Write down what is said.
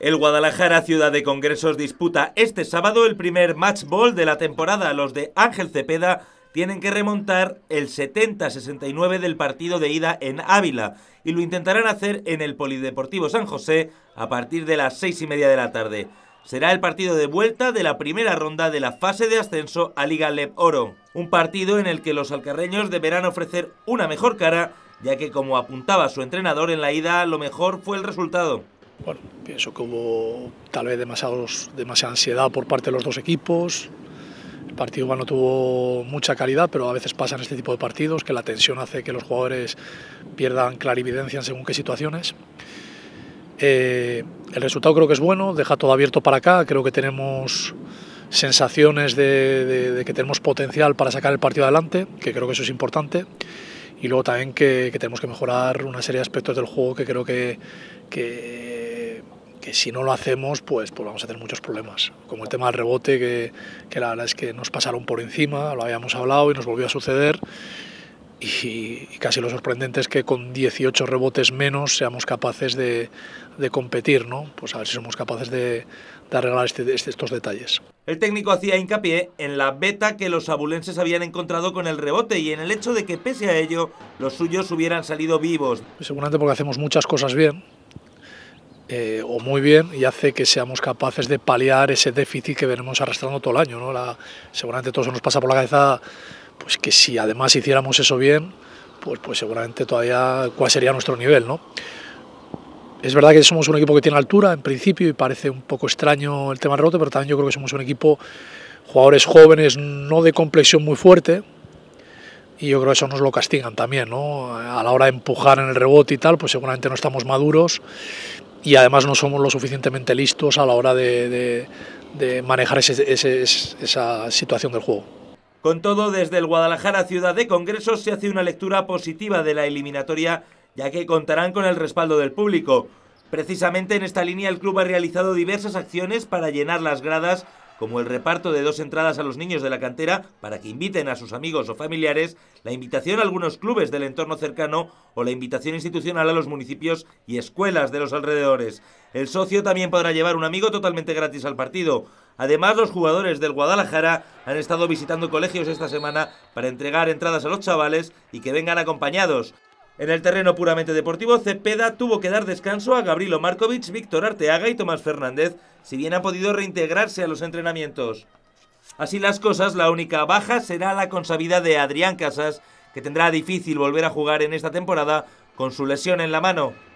El Guadalajara, ciudad de congresos, disputa este sábado el primer match ball de la temporada. Los de Ángel Cepeda tienen que remontar el 70-69 del partido de ida en Ávila y lo intentarán hacer en el Polideportivo San José a partir de las 6:30 de la tarde. Será el partido de vuelta de la primera ronda de la fase de ascenso a Liga LEB Oro. Un partido en el que los alcarreños deberán ofrecer una mejor cara, ya que, como apuntaba su entrenador en la ida, lo mejor fue el resultado. Bueno, pienso que hubo tal vez demasiada ansiedad por parte de los dos equipos. El partido igual no tuvo mucha calidad, pero a veces pasan este tipo de partidos, que la tensión hace que los jugadores pierdan clarividencia en según qué situaciones. El resultado creo que es bueno, deja todo abierto para acá, creo que tenemos sensaciones de que tenemos potencial para sacar el partido adelante, que creo que eso es importante. Y luego también que tenemos que mejorar una serie de aspectos del juego que creo que si no lo hacemos pues vamos a tener muchos problemas, como el tema del rebote, que la verdad es que nos pasaron por encima, lo habíamos hablado y nos volvió a suceder, y casi lo sorprendente es que con 18 rebotes menos seamos capaces de competir, ¿no? Pues a ver si somos capaces de arreglar estos detalles. El técnico hacía hincapié en la beta que los abulenses habían encontrado con el rebote y en el hecho de que, pese a ello, los suyos hubieran salido vivos. Seguramente porque hacemos muchas cosas bien, o muy bien, y hace que seamos capaces de paliar ese déficit que venimos arrastrando todo el año, ¿no? Seguramente todo eso nos pasa por la cabeza, pues que si además hiciéramos eso bien, pues seguramente todavía cuál sería nuestro nivel, ¿no? Es verdad que somos un equipo que tiene altura en principio y parece un poco extraño el tema del rebote, pero también yo creo que somos un equipo, jugadores jóvenes, no de complexión muy fuerte, y yo creo que eso nos lo castigan también, ¿no? A la hora de empujar en el rebote y tal, pues seguramente no estamos maduros y además no somos lo suficientemente listos a la hora de manejar esa situación del juego. Con todo, desde el Guadalajara, ciudad de congresos, se hace una lectura positiva de la eliminatoria, ya que contarán con el respaldo del público. Precisamente en esta línea el club ha realizado diversas acciones para llenar las gradas, como el reparto de 2 entradas a los niños de la cantera para que inviten a sus amigos o familiares, la invitación a algunos clubes del entorno cercano o la invitación institucional a los municipios y escuelas de los alrededores. El socio también podrá llevar un amigo totalmente gratis al partido. Además, los jugadores del Guadalajara han estado visitando colegios esta semana para entregar entradas a los chavales y que vengan acompañados. En el terreno puramente deportivo, Cepeda tuvo que dar descanso a Gabrilo Markovic, Víctor Arteaga y Tomás Fernández, si bien han podido reintegrarse a los entrenamientos. Así las cosas, la única baja será la consabida de Adrián Casas, que tendrá difícil volver a jugar en esta temporada con su lesión en la mano.